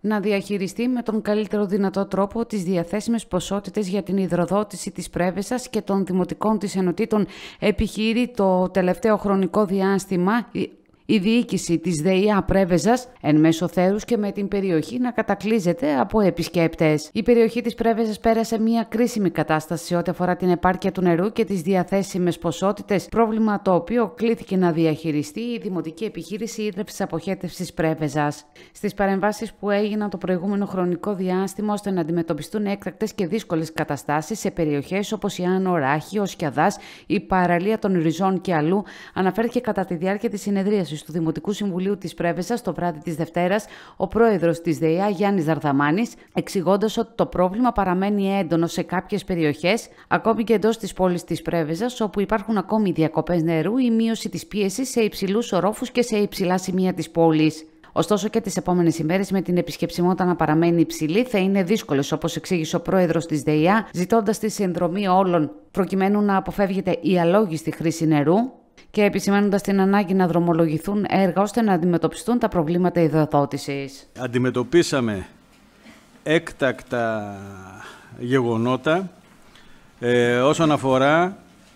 να διαχειριστεί με τον καλύτερο δυνατό τρόπο τις διαθέσιμες ποσότητες για την υδροδότηση της Πρέβεζας και των δημοτικών της ενωτήτων. Επιχείρει το τελευταίο χρονικό διάστημα η διοίκηση της ΔΕΙΑ Πρέβεζας εν μέσω θέρους και με την περιοχή να κατακλείζεται από επισκέπτες. Η περιοχή της Πρέβεζας πέρασε μια κρίσιμη κατάσταση ό,τι αφορά την επάρκεια του νερού και τις διαθέσιμες ποσότητες, πρόβλημα το οποίο κλήθηκε να διαχειριστεί η Δημοτική Επιχείρηση Ίδρυυσης Αποχέτευσης Πρέβεζας. Στις παρεμβάσεις που έγιναν το προηγούμενο χρονικό διάστημα ώστε να αντιμετωπιστούν έκτακτες και δύσκολες καταστάσεις σε περιοχές όπως η Άνω Ράχη, ο Σκιαδάς, η παραλία των Ριζών και αλλού, αναφέρθηκε κατά τη διάρκεια της συνεδρίασης του Δημοτικού Συμβουλίου της Πρέβεζας το βράδυ της Δευτέρας ο πρόεδρος της ΔΕΙΑ Γιάννης Δαρδαμάνης, εξηγώντας ότι το πρόβλημα παραμένει έντονο σε κάποιες περιοχές, ακόμη και εντός της πόλης της Πρέβεζας, όπου υπάρχουν ακόμη διακοπές νερού ή μείωση της πίεσης σε υψηλούς ορόφους και σε υψηλά σημεία της πόλης. Ωστόσο και τις επόμενες ημέρες, με την επισκεψιμότητα να παραμένει υψηλή, θα είναι δύσκολες, όπως εξήγησε ο πρόεδρος της ΔΕΙΑ, ζητώντας τη συνδρομή όλων προκειμένου να αποφεύγεται η αλόγιστη χρήση νερού και επισημαίνοντας την ανάγκη να δρομολογηθούν έργα ώστε να αντιμετωπιστούν τα προβλήματα υδροδότησης. Αντιμετωπίσαμε έκτακτα γεγονότα όσον αφορά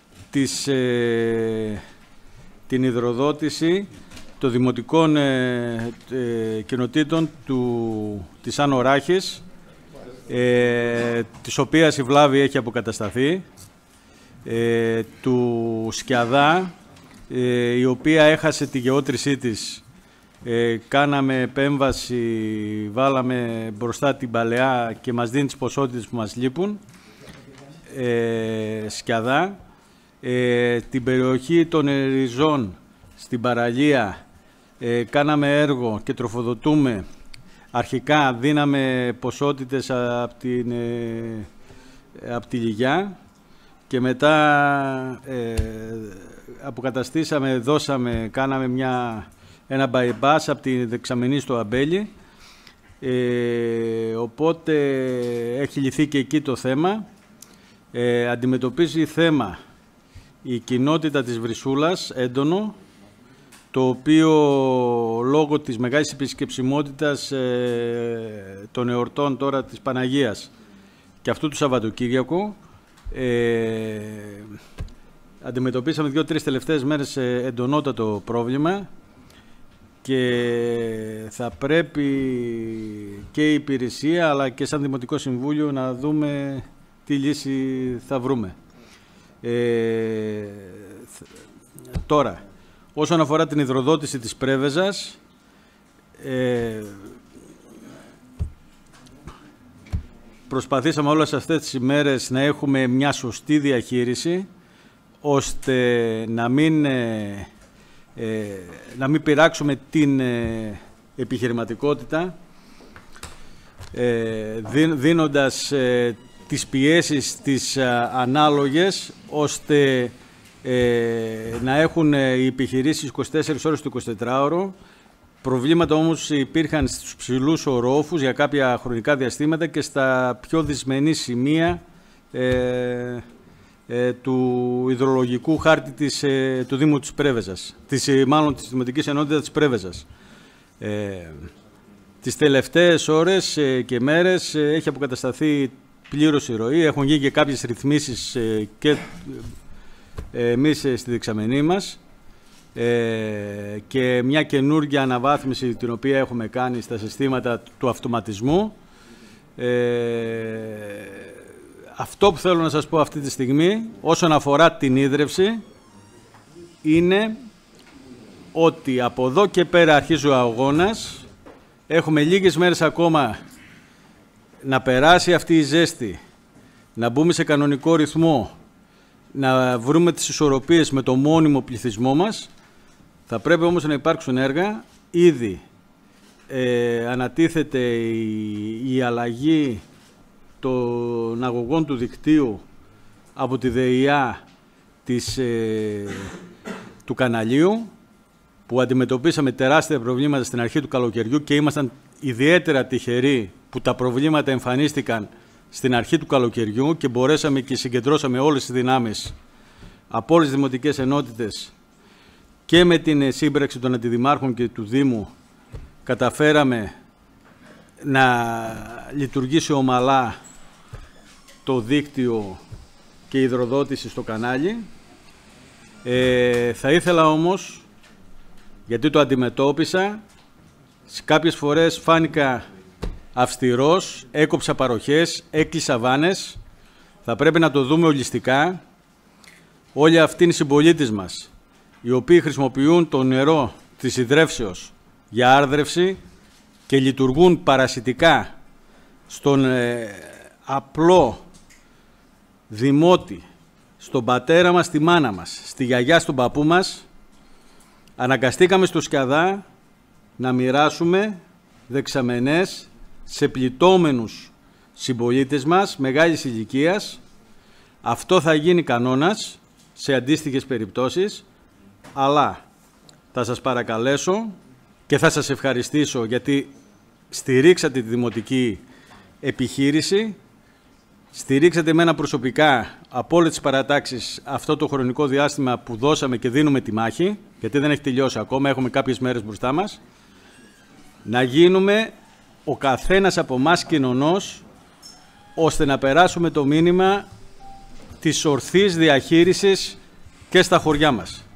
την υδροδότηση των δημοτικών κοινοτήτων της Άνω Ράχης, της οποίας η βλάβη έχει αποκατασταθεί, του Σκιαδά, η οποία έχασε τη γεώτρησή της. Κάναμε επέμβαση, βάλαμε μπροστά την παλαιά και μας δίνει τις ποσότητες που μας λείπουν. Σκιαδά. Την περιοχή των Ριζών, στην παραλία, κάναμε έργο και τροφοδοτούμε. Αρχικά δίναμε ποσότητες από τη Λιγιά και μετά αποκαταστήσαμε, κάναμε ένα bypass από τη Δεξαμενή στο Αμπέλι, οπότε έχει λυθεί και εκεί το θέμα. Αντιμετωπίζει θέμα η κοινότητα της Βρυσούλας έντονο, το οποίο λόγω της μεγάλης επισκεψιμότητας των εορτών τώρα της Παναγίας και αυτού του Σαββατοκύριακου, αντιμετωπίσαμε 2-3 τελευταίες μέρες εντονότατο πρόβλημα και θα πρέπει και η υπηρεσία αλλά και σαν Δημοτικό Συμβούλιο να δούμε τι λύση θα βρούμε. Τώρα, όσον αφορά την υδροδότηση της Πρέβεζας, προσπαθήσαμε όλες αυτές τις ημέρες να έχουμε μια σωστή διαχείριση, ώστε να μην πειράξουμε την επιχειρηματικότητα, δίνοντας τις πιέσεις τις ανάλογες, ώστε να έχουν οι επιχειρήσεις 24 ώρες το 24ωρο. Προβλήματα όμως υπήρχαν στους ψηλούς ορόφους για κάποια χρονικά διαστήματα και στα πιο δυσμενή σημεία του υδρολογικού χάρτη του Δήμου της Πρέβεζας, της Δημοτικής Ενότητας της Πρέβεζας. Τις τελευταίες ώρες και μέρες έχει αποκατασταθεί πλήρως η ροή, έχουν γίνει και κάποιες ρυθμίσεις και εμείς στη δεξαμενή μας και μια καινούργια αναβάθμιση την οποία έχουμε κάνει στα συστήματα του αυτοματισμού. Αυτό που θέλω να σας πω αυτή τη στιγμή όσον αφορά την ίδρυυση είναι ότι από εδώ και πέρα αρχίζει ο αγώνας. Έχουμε λίγες μέρες ακόμα να περάσει αυτή η ζέστη, να μπούμε σε κανονικό ρυθμό, να βρούμε τις ισορροπίες με το μόνιμο πληθυσμό μας. Θα πρέπει όμως να υπάρξουν έργα. Ήδη ανατίθεται η αλλαγή των αγωγών του δικτύου από τη ΔΕΙΑ του καναλίου, που αντιμετωπίσαμε τεράστια προβλήματα στην αρχή του καλοκαιριού και ήμασταν ιδιαίτερα τυχεροί που τα προβλήματα εμφανίστηκαν στην αρχή του καλοκαιριού και μπορέσαμε και συγκεντρώσαμε όλες τις δυνάμεις από όλες τις δημοτικές ενότητες και με την σύμπραξη των αντιδημάρχων και του Δήμου καταφέραμε να λειτουργήσει ομαλά το δίκτυο και η υδροδότηση στο κανάλι. Θα ήθελα όμως, γιατί το αντιμετώπισα, σε κάποιες φορές φάνηκα αυστηρός, έκοψα παροχές, έκλεισα βάνες. Θα πρέπει να το δούμε ολιστικά. Όλοι αυτοί είναι οι συμπολίτες μας, οι οποίοι χρησιμοποιούν το νερό της υδρεύσεως για άρδρευση και λειτουργούν παρασιτικά στον απλό δημότη, στον πατέρα μας, στη μάνα μας, στη γιαγιά, στον παππού μας. Αναγκαστήκαμε στο Σκιαδά να μοιράσουμε δεξαμενές σε πληττόμενους συμπολίτες μας μεγάλης ηλικίας. Αυτό θα γίνει κανόνας σε αντίστοιχες περιπτώσεις, αλλά θα σας παρακαλέσω και θα σας ευχαριστήσω γιατί στηρίξατε τη δημοτική επιχείρηση, στηρίξατε εμένα προσωπικά από όλες τις παρατάξεις αυτό το χρονικό διάστημα που δώσαμε και δίνουμε τη μάχη, γιατί δεν έχει τελειώσει ακόμα, έχουμε κάποιες μέρες μπροστά μας, να γίνουμε ο καθένας από εμάς κοινωνός, ώστε να περάσουμε το μήνυμα της ορθής διαχείρισης και στα χωριά μας.